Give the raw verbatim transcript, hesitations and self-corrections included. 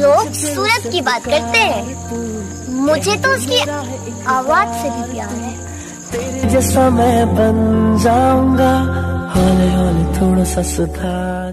लोग सूरत की बात करते हैं, मुझे तो उसकी आवाज से भी प्यार है। तेरे जैसा मैं बन जाऊंगा, हौले हौले थोड़ा सा सुधार।